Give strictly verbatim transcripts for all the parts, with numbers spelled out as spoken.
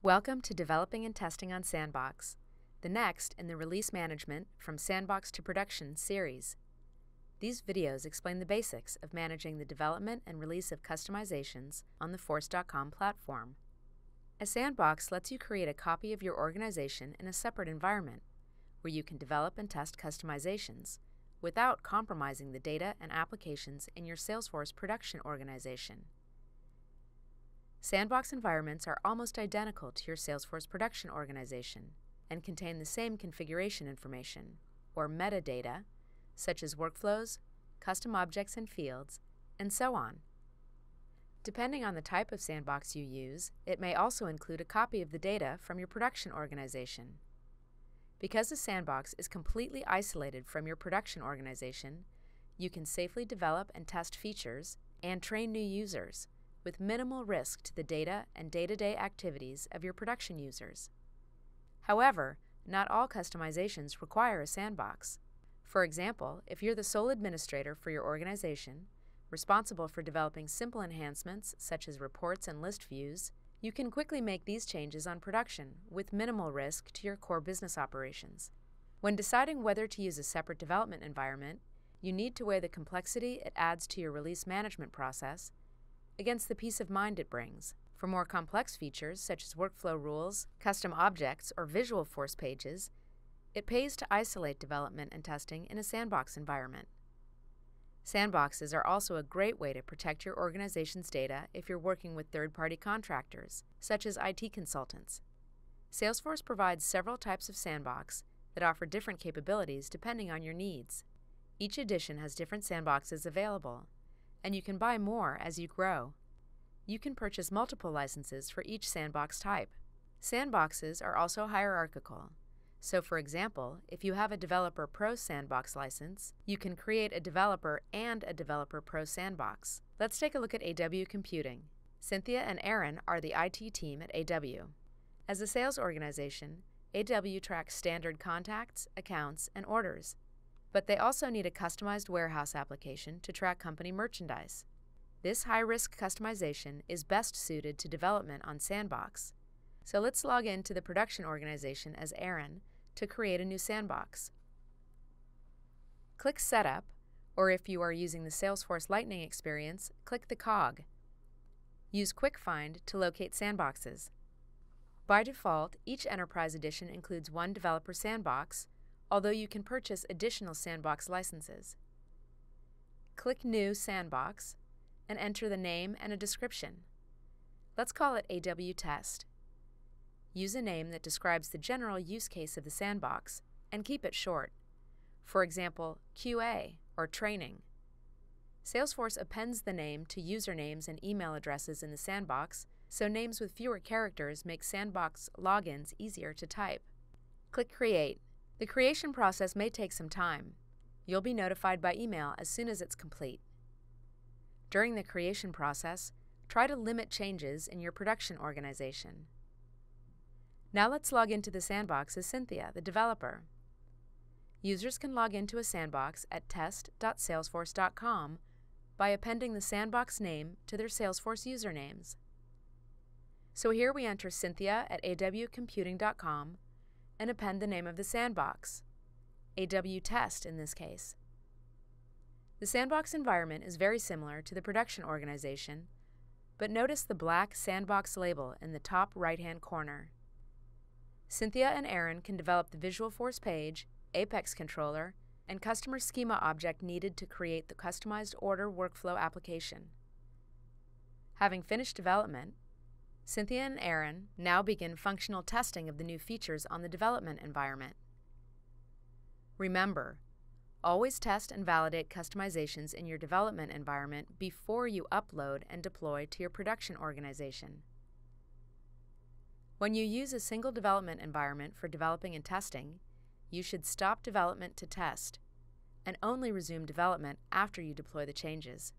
Welcome to Developing and Testing on Sandbox, the next in the Release Management from Sandbox to Production series. These videos explain the basics of managing the development and release of customizations on the force dot com platform. A sandbox lets you create a copy of your organization in a separate environment, where you can develop and test customizations without compromising the data and applications in your Salesforce production organization. Sandbox environments are almost identical to your Salesforce production organization and contain the same configuration information, or metadata, such as workflows, custom objects and fields, and so on. Depending on the type of sandbox you use, it may also include a copy of the data from your production organization. Because a sandbox is completely isolated from your production organization, you can safely develop and test features and train new users with minimal risk to the data and day-to-day activities of your production users. However, not all customizations require a sandbox. For example, if you're the sole administrator for your organization, responsible for developing simple enhancements such as reports and list views, you can quickly make these changes on production with minimal risk to your core business operations. When deciding whether to use a separate development environment, you need to weigh the complexity it adds to your release management process against the peace of mind it brings. For more complex features such as workflow rules, custom objects, or visual force pages, it pays to isolate development and testing in a sandbox environment. Sandboxes are also a great way to protect your organization's data if you're working with third-party contractors, such as I T consultants. Salesforce provides several types of sandbox that offer different capabilities depending on your needs. Each edition has different sandboxes available, and you can buy more as you grow. You can purchase multiple licenses for each sandbox type. Sandboxes are also hierarchical. So, for example, if you have a Developer Pro Sandbox license, you can create a Developer and a Developer Pro Sandbox. Let's take a look at A W Computing. Cynthia and Aaron are the I T team at A W. As a sales organization, A W tracks standard contacts, accounts, and orders. But they also need a customized warehouse application to track company merchandise. This high-risk customization is best suited to development on Sandbox. So let's log into the production organization as Aaron to create a new sandbox. Click Setup, or if you are using the Salesforce Lightning experience, click the cog. Use Quick Find to locate sandboxes. By default, each Enterprise Edition includes one developer sandbox, although you can purchase additional sandbox licenses. Click New Sandbox and enter the name and a description. Let's call it A W Test. Use a name that describes the general use case of the sandbox and keep it short. For example, Q A or Training. Salesforce appends the name to usernames and email addresses in the sandbox, so names with fewer characters make sandbox logins easier to type. Click Create. The creation process may take some time. You'll be notified by email as soon as it's complete. During the creation process, try to limit changes in your production organization. Now let's log into the sandbox as Cynthia, the developer. Users can log into a sandbox at test dot salesforce dot com by appending the sandbox name to their Salesforce usernames. So here we enter Cynthia at A W computing dot com and append the name of the sandbox, A W Test in this case. The sandbox environment is very similar to the production organization, but notice the black sandbox label in the top right-hand corner. Cynthia and Aaron can develop the visual force page, Apex controller, and customer schema object needed to create the customized order workflow application. Having finished development, Cynthia and Aaron now begin functional testing of the new features on the development environment. Remember, always test and validate customizations in your development environment before you upload and deploy to your production organization. When you use a single development environment for developing and testing, you should stop development to test and only resume development after you deploy the changes.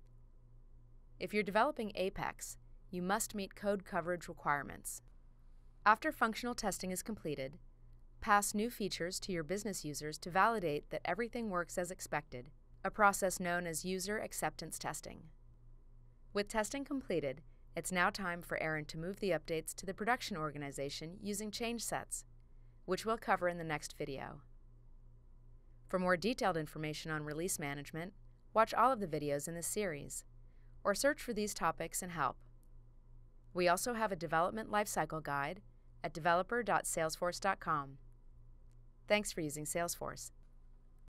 If you're developing Apex, you must meet code coverage requirements. After functional testing is completed, pass new features to your business users to validate that everything works as expected, a process known as user acceptance testing. With testing completed, It's now time for Aaron to move the updates to the production organization using change sets, which we'll cover in the next video. For more detailed information on release management, watch all of the videos in this series, or search for these topics and help. We also have a Development Lifecycle guide at developer dot salesforce dot com. Thanks for using Salesforce.